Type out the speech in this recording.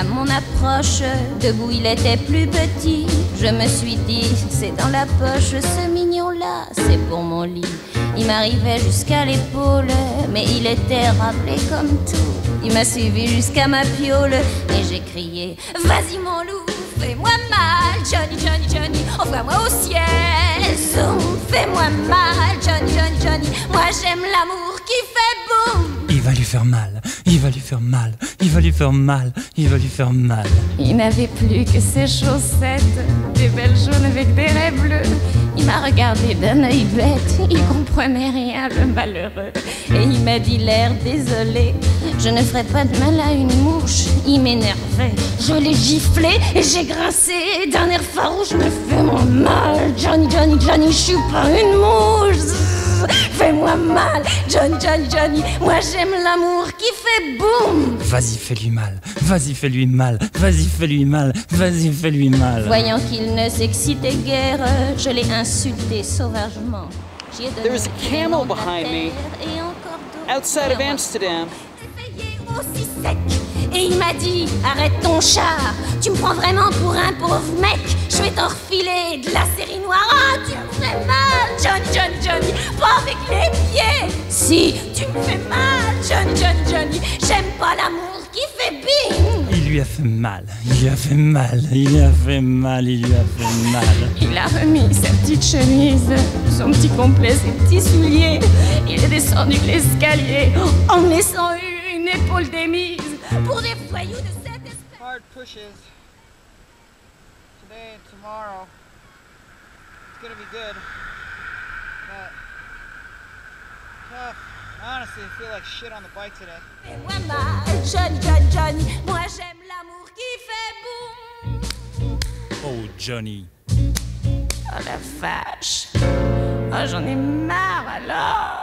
À mon approche, debout il était plus petit. Je me suis dit, c'est dans la poche, ce mignon-là, c'est pour mon lit. Il m'arrivait jusqu'à l'épaule, mais il était rappelé comme tout. Il m'a suivi jusqu'à ma piole, et j'ai crié, vas-y mon loup, fais-moi mal, Johnny, Johnny, Johnny, envoie-moi au ciel. Zoom, fais-moi mal, Johnny, Johnny, Johnny, moi j'aime l'amour qui fait boum. Il va lui faire mal, il va lui faire mal, il va lui faire mal, il va lui faire mal. Il n'avait plus que ses chaussettes, des belles jaunes avec des raies bleues. Il m'a regardé d'un œil bête, il comprenait rien, le malheureux. Et il m'a dit l'air désolé, je ne ferai pas de mal à une mouche. Il m'énervait, je l'ai giflé et j'ai grincé d'un air farouche. Me fais-moi mal, Johnny, Johnny, Johnny, je suis pas une mouche. Fais-moi mal, Johnny, Johnny, Johnny, moi j'aime l'amour qui fait boum. Vas-y, fais-lui mal, vas-y, fais-lui mal, vas-y, fais-lui mal, vas-y, fais-lui mal. Voyant qu'il ne s'excitait guère, je l'ai insulté sauvagement. There's a camel behind me, outside of Amsterdam. Aussi sec. Et il m'a dit, arrête ton char, tu me prends vraiment pour un pauvre mec. Je vais t'en refiler de la série noire. Ah, tu me fais mal, Johnny, Johnny, Johnny, pas avec les pieds. Si, tu me fais mal, Johnny, Johnny, Johnny, j'aime pas l'amour qui fait bing. Il lui a fait mal, il lui a fait mal, il lui a fait mal, il lui a fait mal. Il a remis sa petite chemise, son petit complet, ses petits souliers. Il est descendu l'escalier en me laissant une épaule démise pour des voyous de cette espèce. Hard pushes today and tomorrow. It's gonna be good, but tough. I honestly feel like shit on the bike today. Fais-moi mal, Johnny, Johnny, Johnny, moi j'aime l'amour qui fait boum. Oh, Johnny. Oh la vache, oh j'en ai marre alors.